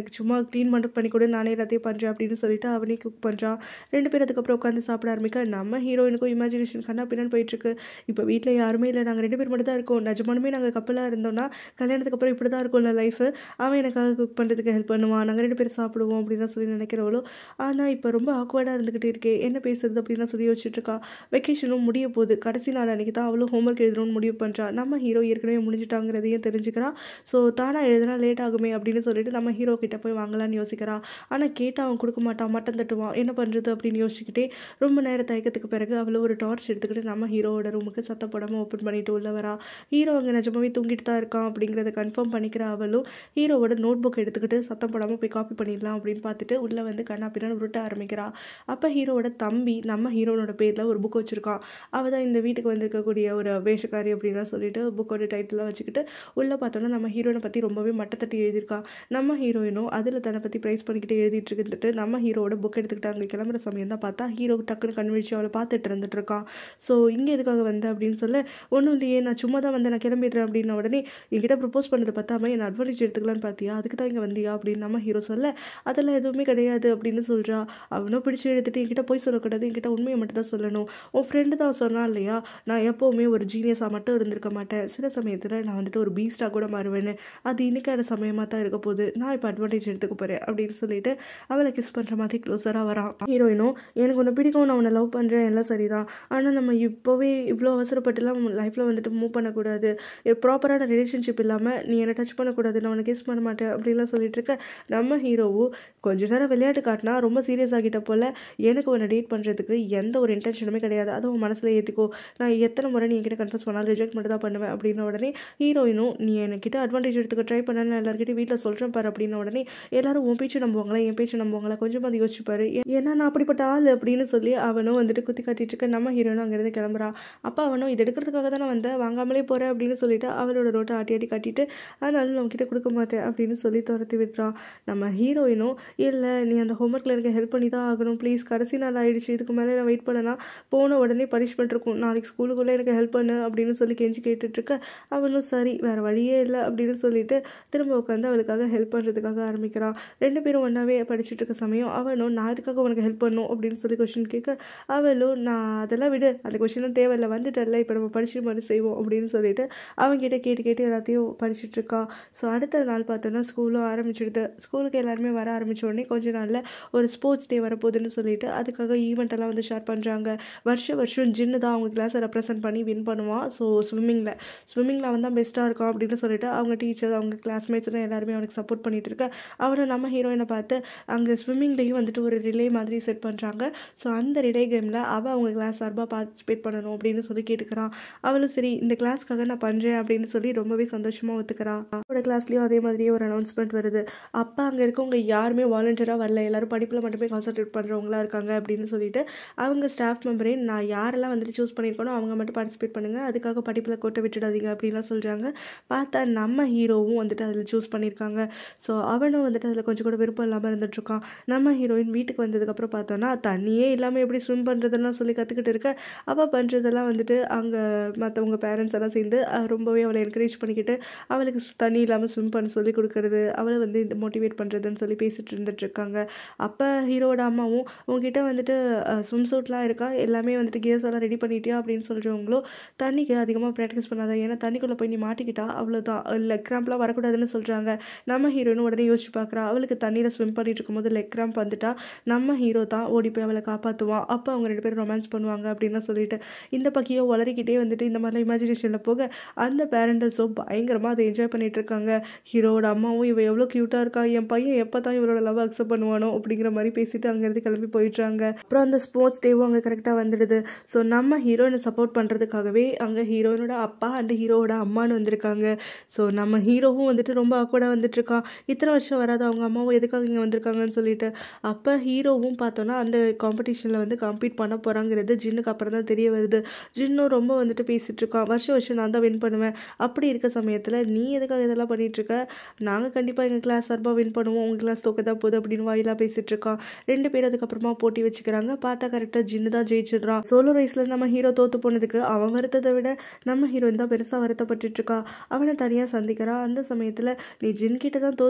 [SPEAKER 1] எனக்கு சும்மா க்ளீன் மட்டும் பண்ணி கொடு, நானே எல்லாத்தையும் பண்ணுறேன் அப்படின்னு சொல்லிட்டு அவனே குக் பண்ணுறான். ரெண்டு பேர் அதுக்கப்புறம் உட்காந்து சாப்பிட ஆரம்பிக்க நம்ம ஹீரோயினுக்கும் இமேஜினேஷன் கண்ணா பின்னான்னு போயிட்டுருக்கு. இப்போ வீட்டில் யாருமே இல்லை, நாங்கள் ரெண்டு பேர் மட்டும் தான் இருக்கோம். நிஜமானுமே நாங்கள் கப்பலாக இருந்தோம்னா கல்யாணத்துக்கு அப்புறம் இப்படி தான் இருக்கும்ல லைஃபு. அவன் எனக்காக குக் பண்ணுறதுக்கு ஹெல்ப் பண்ணுவான், நாங்கள் ரெண்டு பேர் சாப்பிடுவோம் அப்படின்னு சொல்லி நினைக்கிறவளோ. ஆனால் இப்போ ரொம்ப ஆக்வர்டாக இருந்துக்கிட்டே இருக்கே, என்ன பேசுறது அப்படின்னு சொல்லி யோசிச்சுட்டு இருக்கா. வெக்கேஷனும் முடிய போகுது. கடைசி நாள் அன்றைக்கி தான் அவளும் ஹோம்ஒர்க் எழுதணும்னு முடிவு பண்ணுறா. நம்ம ஹீரோ ஏற்கனவே முடிஞ்சிட்டாங்கிறதையும் தெரிஞ்சுக்கிறா. ஸோ தானாக எழுதுனா லேட் ஆகுமே அப்படின்னு சொல்லிட்டு நம்ம ஹீரோ கிட்ட போய் வாங்கலான்னு யோசிக்கிறா. ஆனால் கேட்டால் அவன் கொடுக்க மாட்டான், மட்டம் தட்டுவான். என்ன பண்ணுறது அப்படின்னு யோசிச்சுக்கிட்டே ரொம்ப நேரம் தயக்கத்துக்கு பிறகு அவளை ஒரு டார்ச் எடுத்துக்கிட்டு நம்ம ஹீரோவோட ரூமுக்கு சத்தம் போடாமல் ஓப்பன் பண்ணிட்டு உள்ள வரா. ஹீரோ அங்கே நிஜமாவே தூங்கிட்டு தான் இருக்கான் அப்படிங்கிறத கன்ஃபார்ம் பண்ணிக்கிற அவளும் ஹீரோவோட நோட் புக் எடுத்துக்கிட்டு சத்தம் போடாமல் போய் காப்பி பண்ணிடலாம் அப்படின்னு பார்த்துட்டு உள்ளே வந்து கண்ணா பின்னான்னு உருட்ட ஆரம்பிக்கிறா. அப்போ ஹீரோவோட தம்பி நம்ம ஹீரோனோட பேரில் ஒரு புக் வச்சுருக்கான். அவள் தான் இந்த வீட்டுக்கு வந்திருக்கக்கூடிய ஒரு வேஷக்காரி அப்படின்லாம் சொல்லிட்டு புக்கோட டைட்டிலாம் வச்சுக்கிட்டு உள்ளே பார்த்தோன்னா நம்ம ஹீரோனை பற்றி ரொம்பவே மட்டத்தட்டி எழுதியிருக்கா. நம்ம ஹீரோயினும் அதில் தன்னை பற்றி ப்ரைஸ் பண்ணிக்கிட்டு எழுதிட்டு இருந்துட்டு நம்ம ஹீரோவோட புக் எடுத்துக்கிட்டு அங்கே கிளம்புற சமயம் தான் பார்த்தா ஹீரோ டக்குன்னு கண்விழிச்சு அவளை பார்த்துட்டு இருந்துட்டு இருக்கான். ஸோ இங்கே எதுக்காக வந்த அப்படின்னு சொல்ல, ஒன்றும் இல்லையே, நான் சும்மா தான் வந்து நான் கிளம்பிடுறேன் அப்படின்ன உடனே என்கிட்ட ப்ரப்போஸ் பண்ணது பார்த்தாம என் அட்வான்டேஜ் எடுத்துக்கலான்னு பார்த்தியா, அதுக்கு தான் இங்கே வந்தியா அப்படின்னு நம்ம ஹீரோ சொல்ல, அதெல்லாம் எதுவுமே கிடையாது அப்படின்னு சொல்கிறா. அவனும் பிடிச்சி எடுத்துட்டு என்கிட்ட போய் சொல்லக்கூடாது, என்கிட்ட உண்மையை மட்டும் தான் சொல்லணும். உன் ஃப்ரெண்டு தான் சொன்னான் இல்லையா, நான் எப்போவுமே ஒரு ஜீனியஸாக மட்டும் இருந்திருக்க மாட்டேன், சில சமயத்தில் நான் வந்துட்டு ஒரு பீஸ்டாக கூட மாறுவேன்னு, அது இன்னைக்கான சமயமாக தான் இருக்க போகுது, நான் இப்போ அட்வான்டேஜ் எடுத்துக்க போகிறேன் அப்படின்னு சொல்லிட்டு அவளை கிஸ் பண்ணுற மாதிரி க்ளோஸராக வரான். ஹீரோயினும் எனக்கு ஒன்று பிடிக்கும், நான் உன்னை லவ் பண்ணுறேன், எல்லாம் சரிதான், ஆனால் நம்ம இப்போவே இவ்வளோ அவசரப்பட்டுலாம் லைஃப்பில் வந்துட்டு மூவ் பண்ணக்கூடாது, ப்ராப்பரான ரிலேஷன்ஷிப் இல்லாமல் நீ என்னை டச் பண்ணக்கூடாது, நான் உன்னை கிஸ் பண்ண மாட்டேன் அப்படின்லாம் சொல்லிட்டு இருக்க. நம்ம ஹீரோவும் கொஞ்ச நேரம் விளையாட்டு காட்டினா ரொம்ப சீரியஸ் ஆகிட்ட போல், எனக்கு உன்னை டேட் பண்ணுறதுக்கு எந்த ஒரு இன்டென்ஷனுமே கிடையாது, அதை உன் மனசில் ஏற்றிக்கோ, நான் எத்தனை முறை நீ என்கிட்ட கன்ஃபர்ஸ் பண்ணாலும் ரிஜெக்ட் மட்டும் தான் பண்ணுவேன் அப்படின்ன உடனே ஹீரோயினும் நீ என்கிட்ட அட்வான்டேஜ் எடுத்துக்க ட்ரை பண்ண, நான் எல்லாருக்கிட்ட வீட்டில் சொல்கிறேன் பாரு அப்படின்ன உடனே எல்லாரும் உன் பேச்சு நம்புவாங்களா என் பேச்சு நம்புவாங்களா, கொஞ்சம் அது யோசிச்சுப்பாரு, ஏன்னா நான் அப்படிப்பட்ட ஆள் அப்படின்னு சொல்லி அவனும் வந்துட்டு குத்தி காட்டிட்டு இருக்க. நம்ம ஹீரோனும் அங்கேருந்து கிளம்புறா. அப்போ அவனும் இது எடுக்கிறதுக்காக தானே வந்தேன், வாங்காமலே போகிறேன் அப்படின்னு சொல்லிட்டு அவளோட ரோட்டை ஆட்டி ஆட்டி காட்டிட்டு அதனால நான் உங்ககிட்ட கொடுக்க மாட்டேன் அப்படின்னு சொல்லி துரத்தி விட்டுறான். நம்ம ஹீரோயினும் இல்லை நீ அந்த ஹோம்ஒர்க்கில் எனக்கு ஹெல்ப் பண்ணி தான் ஆகணும் ப்ளீஸ், கடைசி நாள் ஆகிடுச்சு, இதுக்கு மேலே நான் வெயிட் பண்ணனா போன உடனே பனிஷ்மெண்ட் இருக்கும், நாளைக்கு ஸ்கூலுக்குள்ளே எனக்கு ஹெல்ப் பண்ணு அப்படின்னு சொல்லி கெஞ்சி கேட்டுட்ருக்க. அவனும் சரி வேறு வழியே இல்லை அப்படின்னு சொல்லிட்டு திரும்ப உட்காந்து அவளுக்காக ஹெல்ப் பண்ணுறதுக்காக ஆரம்பிக்கிறான். ரெண்டு பேரும் ஒன்றாவே படிச்சுட்டு இருக்க சமயம் அவனும் நான் இதுக்காக உனக்கு ஹெல்ப் பண்ணும் அப்படின்னு சொல்லி கொஸ்டின் கேட்க, அவளும் நான் அதெல்லாம் விடு, அந்த கொஸ்டினும் தேவையில்லை, வந்துட்டல இப்போ நம்ம படிச்சுட்டு மாதிரி செய்வோம் அப்படின்னு சொல்லிட்டு அவங்ககிட்ட கேட்டு கேட்டு எல்லாத்தையும் படிச்சுட்டு இருக்கா. ஸோ அடுத்த நாள் பார்த்தோன்னா ஸ்கூலும் ஆரம்பிச்சிடுது. ஸ்கூலுக்கு எல்லாருமே வர ஆரம்பித்த உடனே கொஞ்ச நாளில் ஒரு ஸ்போர்ட்ஸ் டே வரப்போகுதுன்னு சொல்லிட்டு அதுக்காக ஈவெண்ட் எல்லாம் வந்து ஷேர் பண்ணுறாங்க. வருஷம் வருஷம் ஜின்னு தான் அவங்க கிளாஸை ரெப்ரசென்ட் பண்ணி வின் பண்ணுவான். ஸோ ஸ்விம்மிங்கில் ஸ்விம்மிங்கில் அவன் தான் பெஸ்ட்டாக இருக்கான் அப்படின்னு சொல்லிட்டு அவங்க டீச்சர் அவங்க கிளாஸ்மேட்ஸ்லாம் எல்லாருமே அவனுக்கு சப்போர்ட் பண்ணிட்டு இருக்க. அவனை நம்ம ஹீரோயினை பார்த்து அங்கே ஸ்விம்மிங்லேயும் வந்துட்டு ஒரு ரிலே மாதிரி செட் பண்ணுறாங்க. ஸோ அந்த ரிலே கேமில் அவள் அவங்க கிளாஸ் சார்பாக பார்ட்டிசிபேட் பண்ணணும் அப்படின்னு சொல்லி கேட்டுக்கிறான். அவளும் சரி இந்த கிளாஸ்க்காக நான் பண்ணுறேன் அப்படின்னு சொல்லி ரொம்பவே சந்தோஷமாக ஒத்துக்கிறா. அவனோட கிளாஸ்லேயும் அதே மாதிரியே ஒரு அனௌன்ஸ்மெண்ட் வருது. அப்போ அங்கே இருக்கவங்க யாருமே வாலண்டியராக வரல, எல்லாரும் படிப்பில் மட்டுமே கான்சன்ட்ரேட் பண்ணுறவங்களா இருக்காங்க அப்படின்னு சொல்லிட்டு அவங்க ஸ்டாஃப் மெம்பரே நான் யாரெல்லாம் வந்துட்டு சூஸ் பண்ணியிருக்கணும் அவங்க மட்டும் பார்ட்டிசிபேட் பண்ணுங்கள், அதுக்காக படிப்பில் கோட்டை விட்டுடாதீங்க அப்படின்லாம் சொல்கிறாங்க. பார்த்தா நம்ம ஹீரோவும் வந்துட்டு அதில் சூஸ் பண்ணியிருக்காங்க. ஸோ அவனும் வந்துட்டு அதில் கொஞ்சம் கூட விருப்பம் இல்லாமல் இருந்துகிட்ருக்கான். நம்ம ஹீரோயின் வீட்டுக்கு வந்ததுக்கப்புறம் பார்த்தோன்னா தண்ணியே இல்லாமல் எப்படி ஸ்விம் பண்ணுறதெல்லாம் சொல்லி கற்றுக்கிட்டு இருக்க. அவள் பண்ணுறதெல்லாம் வந்துட்டு அங்கே மற்றவங்க பேரண்ட்ஸ் எல்லாம் சேர்ந்து ரொம்பவே அவளை என்கரேஜ் பண்ணிக்கிட்டு அவளுக்கு தண்ணி இல்லாமல் ஸ்விம் பண்ண சொல்லி கொடுக்குறது, அவளை வந்து இந்த மோட்டிவேட் பண்ணுறதுன்னு சொல்லி பேசிகிட்டு இருந்துகிட்ருக்காங்க. அப்போ ஹீரோட அம்மாவும் உங்ககிட்ட வந்துட்டு ஸ்விம் சூட்லாம் இருக்கா, எல்லாமே வந்துட்டு கியர்ஸ் எல்லாம் ரெடி பண்ணிட்டியா அப்படின்னு சொல்கிறவங்களோ தண்ணிக்கு அதிகமாக ப்ராக்டிஸ் பண்ணாத, ஏன்னா தண்ணிக்குள்ளே போய் நீ மாட்டிக்கிட்டா அவ்வளோதான், லெக் கிராம்ப்லாம் வரக்கூடாதுன்னு சொல்கிறாங்க. நம்ம ஹீரோன்னு உடனே யோசிச்சு பார்க்குறா. அவளுக்கு தண்ணியில் ஸ்விம் பண்ணிட்டு இருக்கும்போது லெக் கிராம்ப் வந்துட்டா நம்ம ஹீரோ தான் ஓடி போய் அவளை காப்பாற்றுவான். அப்போ அவங்க ரெண்டு பேரும் ரொமான்ஸ் பண்ணுவாங்க அப்படின்னு சொல்லிட்டு இந்த பக்கியோ வளரிக்கிட்டே வந்துட்டு இந்த மாதிரிலாம் இமேஜினேஷனில் போக அந்த பேரண்டல்ஸோ பயங்கரமாக அதை என்ஜாய் பண்ணிட்டு இருக்காங்க. ஹீரோட அம்மாவும் இவ எவ்வளோ க்யூட்டாக இருக்கா, என் பையன் எப்போ தான் இவரோட லவ் அக்செப்ட் பண்ணுவானோ அப்படிங்கிற மாதிரி பேசிட்டு அங்கேருந்து கிளம்பி போயிடுறாங்க. அப்புறம் அந்த ஸ்போர்ட்ஸ் டேவும் அங்கே கரெக்டாக வந்துடுது. ஸோ நம்ம ஹீரோயினை சப்போர்ட் பண்ணுறதுக்காகவே அங்கே ஹீரோயினோட அப்பா அண்ட் ஹீரோவோட அம்மானு வந்திருக்காங்க. ஸோ நம்ம ஹீரோவும் வந்துட்டு ரொம்ப ஆக்வர்டாக வந்துட்டுருக்கான். இத்தனை வருஷம் வராது அவங்க அம்மாவும் எதுக்காக இங்கே வந்திருக்காங்கன்னு சொல்லிட்டு. அப்போ ஹீரோவும் பார்த்தோன்னா அந்த காம்படிஷனில் வந்து கம்ப்ளீட் பண்ண போகிறாங்கிறது ஜின்னுக்கு அப்புறம் தான் தெரிய வருது. ஜின்னும் ரொம்ப வந்துட்டு பேசிகிட்டு இருக்கான், வருஷம் வருஷம் நான் தான் வின் பண்ணுவேன், அப்படி இருக்க சமயத்தில் நீ எதுக்காக இதெல்லாம் பண்ணிகிட்ருக்க, நாங்கள் கண்டிப்பாக எங்கள் கிளாஸ் சார்பாக வின் பண்ணுவோம், உங்கள் கிளாஸ் தோக்க தான் போகுது அப்படின்னு வாயிலாக பேசிகிட்டு இருக்கான். ரெண்டு பேரும் அதுக்கப்புறமா போட்டி வச்சுக்கிறாங்க. பார்த்தா கரெக்டாக ஜின்னு தான் ஜெயிச்சிடுறான். சோலோ ரைஸில் நம்ம ஹீரோ தோற்று போனதுக்கு அவன் வருத்தத்தை விட நம்ம ஹீரோயின் தான் பெருசாக வருத்தப்பட்டுருக்கா. அவனை தனியாக சந்திக்கிறா. அந்த சமயத்தில் நீ ஜின் கிட்ட தான் தோற்று போயிட்டல,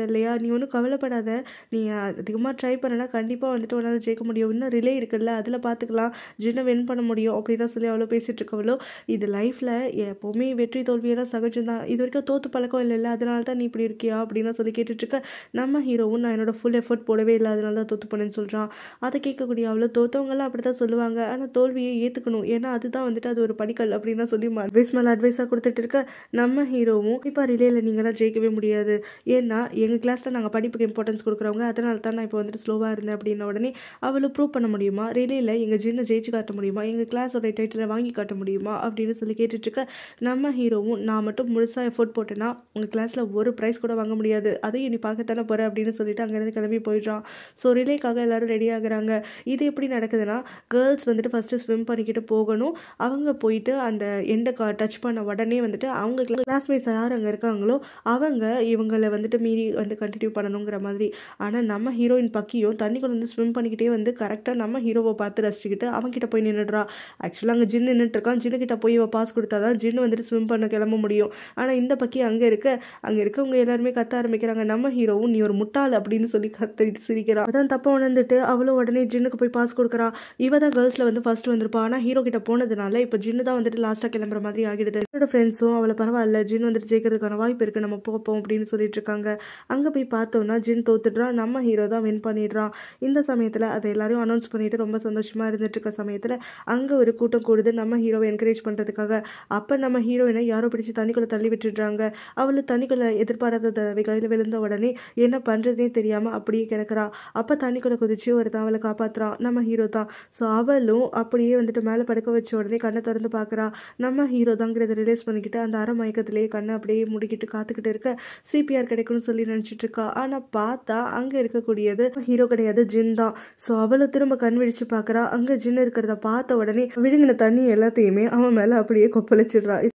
[SPEAKER 1] இல்லையா, நீ ஒன்றும் கவலைப்படாத, நீ அதிகமாக ட்ரை பண்ணனா கண்டிப்பாக வந்துட்டு உன்னால் ஜெயிக்க முடியும், இன்னும் ரிலே இருக்குல்ல அதில் பார்த்துக்கலாம், ஜின்னை வின் பண்ண முடியும் அப்படிதான் சொல்லி அவ்வளோ பேசிகிட்டு இருக்கவளோ, இது லைஃப்பில் எப்போவுமே வெற்றி தோல்வியெல்லாம் சகஜம்தான், இது வரைக்கும் தோற்று பழக்கம் இல்லைல்ல, அதனால தான் நீ இப்படி இருக்கியா அப்படின்னு சொல்லி கேட்டுட்ருக்க. நம்ம ஹீரோவும் நான் என்னோட ஃபுல் எஃபர்ட் போடவே இல்லை, அதனால தான் தோற்று போனேன்னு சொல்கிறான். அதை கேட்கக்கூடிய அவ்வளோ தோற்றவங்களாம் அப்படி தான் சொல்லுவாங்க, ஆனால் தோல்வியை ஏற்றுக்கணும், ஏன்னா அதுதான் வந்துட்டு அது ஒரு படிக்கல் அப்படின்னு தான் சொல்லி அட்வைஸ் மேலே அட்வைஸாக கொடுத்துட்டு இருக்க. நம்ம ஹீரோவும் இப்போ ரிலேயில் நீங்களாம் ஜெயிக்கவே முடியாது, ஏன்னா எங்கள் கிளாஸில் நாங்கள் படிப்புக்கு இம்பார்ட்டன்ஸ் கொடுக்குறவங்க, அதனால தான் நான் இப்போ வந்துட்டு ஸ்லோவாக இருந்தேன் அப்படின்ன உடனே அவளை ப்ரூவ் பண்ண முடியுமா, ரிலேயில் எங்கள் ஜின்னை ஜெயிச்சு காட்ட முடியுமா, எங்கள் கிளாஸோட டைட்டிலை வாங்கி காட்ட முடியுமா அப்படின்னு சொல்லி கேட்டுட்ருக்க. நம்ம ஹீரோவும் நான் மட்டும் முழுசாக எஃபோர்ட் போட்டேன்னா உங்கள் கிளாஸில் ஒரு ப்ரைஸ் கூட வாங்க முடியாது, அதையும் நீ பார்க்கத்தானே போகிற அப்படின்னு சொல்லிட்டு அங்கேருந்து கிளம்பி போயிடுறான். ஸோ ரிலேக்காக எல்லோரும் ரெடி ஆகுறாங்க. இது எப்படி நடக்குதுன்னா, கேர்ள்ஸ் வந்துட்டு ஃபஸ்ட்டு ஸ்விம் பண்ணிக்கிட்டு போகணும், அவங்க போயிட்டு அந்த எண்டை கா டச் பண்ண உடனே வந்துட்டு அவங்க கிளாஸ்மேட்ஸ் யார் அங்கே இருக்காங்களோ அவங்க இவங்களை வந்துட்டு மீறி வந்து கண்டினியூ பண்ணணுங்கிற மாதிரி. ஆனால் நம்ம ஹீரோயின் பக்கியும் தண்ணிக்குள்ள வந்து ஸ்விம் பண்ணிக்கிட்டே வந்து கரெக்டாக நம்ம ஹீரோவை பார்த்து ரசிச்சுக்கிட்டு அவங்ககிட்ட போய் நின்றுடுறா. ஆக்சுவலாக அங்கே ஜின் நின்றுட்டு இருக்கான், ஜின்னுக்கிட்ட போய் இவ பாஸ் கொடுத்தா தான் ஜின்னு வந்துட்டு ஸ்விம் பண்ண கிளம்ப முடியும். ஆனால் இந்த பக்கி அங்கே இருக்க அங்கே இருக்கவங்க எல்லாருமே கத்த ஆரம்பிக்கிறாங்க. நம்ம ஹீரோவும் நீ ஒரு முட்டாள் அப்படின்னு சொல்லி கத்திட்டு சிரிக்கிறான். அதான் தப்ப உணர்ந்துட்டு அவளும் உடனே ஜின்னுக்கு போய் பாஸ் கொடுக்குறா. இவ தான் கேர்ள்ஸில் வந்து ஃபர்ஸ்ட் வந்திருப்பா, ஆனால் ஹீரோ கிட்ட போனதுனால இப்போ ஜின்னு தான் வந்துட்டு லாஸ்ட்டாக கிளம்புற மாதிரி ஆகிடுது. என்னோட ஃப்ரெண்ட்ஸும் அவளை பரவாயில்ல, ஜின் வந்துட்டு ஜெயிக்கிறதுக்கான வாய்ப்பு இருக்குது, நம்ம போப்போம் அப்படின்னு சொல்லிட்டு இருக்காங்க. அங்கே போய் பார்த்தோம்னா ஜின் தோத்துடுறான், நம்ம ஹீரோ தான் வின் பண்ணிடுறான். இந்த சமயத்தில் அதை எல்லாரையும் அனௌன்ஸ் பண்ணிட்டு ரொம்ப சந்தோஷமாக இருந்துட்டு இருக்க சமயத்தில் அங்கே ஒரு கூட்டம் கூடுது நம்ம ஹீரோவை என்கரேஜ் பண்ணுறதுக்காக. அப்போ நம்ம ஹீரோயினை யாரோ பிடிச்சி தண்ணிக்குள்ளே தள்ளி விட்டுடுறாங்க. அவளை தண்ணிக்குள்ளே எதிர்பாராத தடவை கையில் விழுந்த உடனே என்ன பண்ணுறதுனே தெரியாமல் அப்படியே கிடக்கிறா. அப்போ தண்ணிக்குள்ளே குதிச்சு ஒருத்தன் அவளை காப்பாற்றுறான், நம்ம ஹீரோ தான். ஸோ அவளும் அப்படியே வந்துட்டு மேலே படுக்க வச்ச உடனே கண்ணை திறந்து பார்க்குறா. நம்ம ஹீரோ தாங்கிறத ரிலைஸ் பண்ணிக்கிட்டு அந்த அரை மயக்கத்திலேயே கண்ணை அப்படியே முடிக்கிட்டு காத்துக்கிட்டு இருக்க சிபிஆர் கிடைக்கும்னு சொல்லி நினச்சிட்டு இருக்கா. ஆனால் பார்த்தா அங்கே இருக்கக்கூடியது ஹீரோ கிடையாது, ஜின் தான். ஸோ அவளை திரும்ப கண் விழிச்சு பார்க்குறா. அங்கே ஜின் இருக்கிறத பார்த்த உடனே விழுங்கின தண்ணி எல்லாத்தையுமே அவன் மேலே அப்படியே கொப்பளிச்சிடுறா.